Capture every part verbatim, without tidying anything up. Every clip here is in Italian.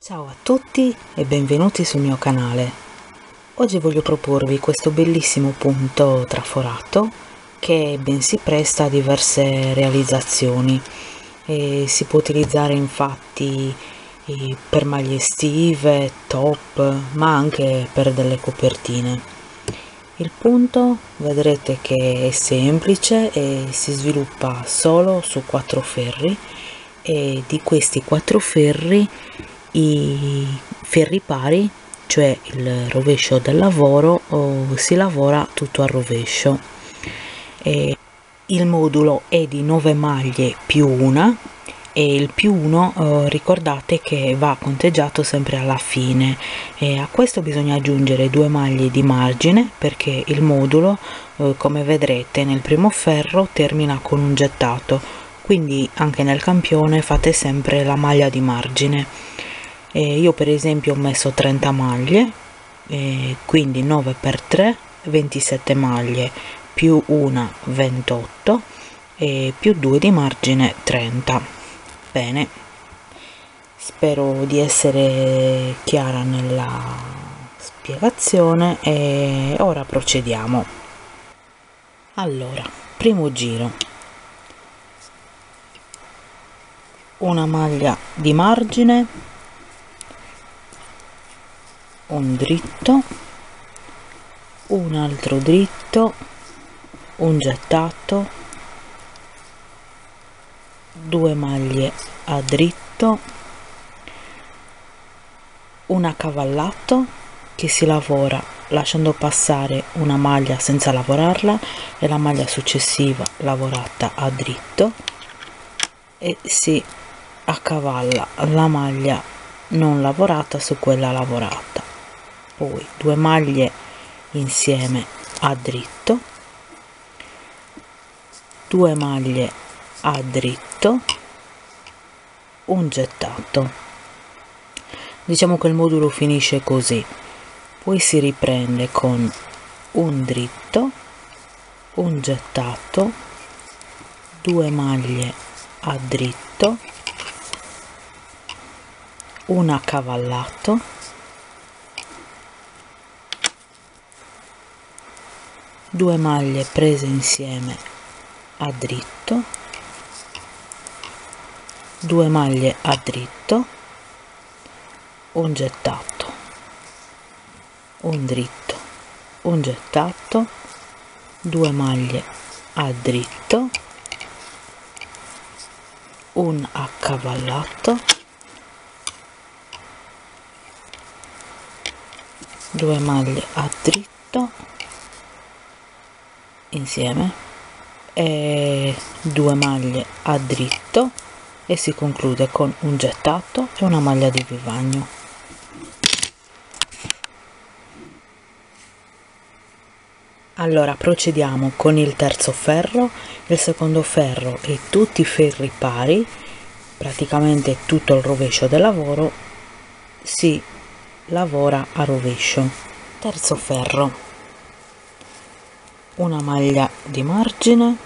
Ciao a tutti e benvenuti sul mio canale. Oggi voglio proporvi questo bellissimo punto traforato che ben si presta a diverse realizzazioni e si può utilizzare infatti per maglie estive, top, ma anche per delle copertine. Il punto vedrete che è semplice e si sviluppa solo su quattro ferri, e di questi quattro ferri i ferri pari, cioè il rovescio del lavoro, o si lavora tutto al rovescio. E il modulo è di nove maglie più una, e il più uno eh, ricordate che va conteggiato sempre alla fine, e a questo bisogna aggiungere due maglie di margine perché il modulo eh, come vedrete nel primo ferro termina con un gettato, quindi anche nel campione fate sempre la maglia di margine. E io per esempio ho messo trenta maglie, e quindi nove per tre, ventisette maglie più una, ventotto, e più due di margine, trenta. Bene, spero di essere chiara nella spiegazione e ora procediamo. Allora, primo giro, una maglia di margine, un dritto, un altro dritto, un gettato, due maglie a dritto, un accavallato che si lavora lasciando passare una maglia senza lavorarla e la maglia successiva lavorata a dritto, e si accavalla la maglia non lavorata su quella lavorata, poi due maglie insieme a dritto, due maglie a dritto, un gettato. Diciamo che il modulo finisce così, poi si riprende con un dritto, un gettato, due maglie a dritto, un accavallato, due maglie prese insieme a dritto, due maglie a dritto, un gettato, un dritto, un gettato, due maglie a dritto, un accavallato, due maglie a dritto insieme e due maglie a dritto, e si conclude con un gettato e una maglia di vivagno. Allora procediamo con il terzo ferro, il secondo ferro e tutti i ferri pari, praticamente tutto il rovescio del lavoro si lavora a rovescio. Terzo ferro, una maglia di margine,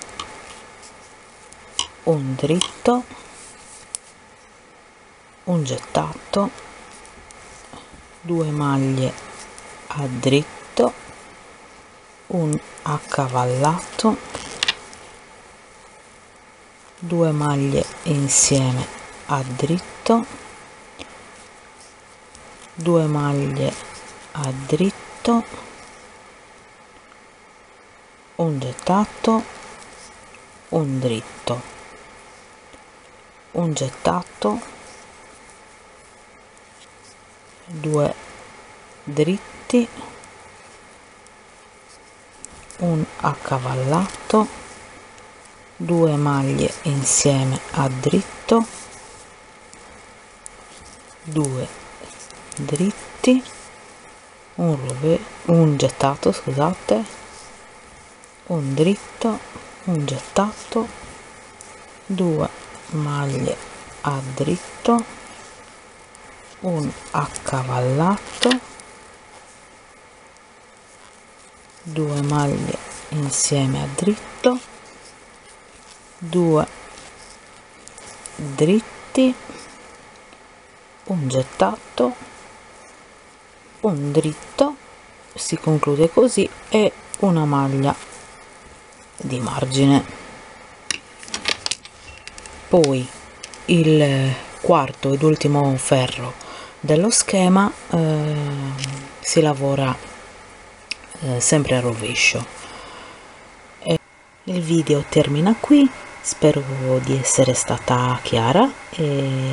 un dritto, un gettato, due maglie a dritto, un accavallato, due maglie insieme a dritto, due maglie a dritto, un gettato, un dritto, un gettato, due dritti, un accavallato, due maglie insieme a dritto, due dritti, un, rove un gettato, scusate, un dritto, un gettato, due maglie a dritto, un accavallato, due maglie insieme a dritto, due dritti, un gettato, un dritto, si conclude così, e una maglia di margine. Poi il quarto ed ultimo ferro dello schema eh, si lavora eh, sempre a rovescio. E il video termina qui, spero di essere stata chiara e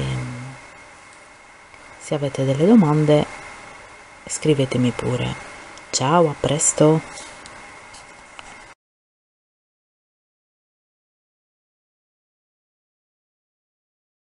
se avete delle domande scrivetemi pure. Ciao, a presto!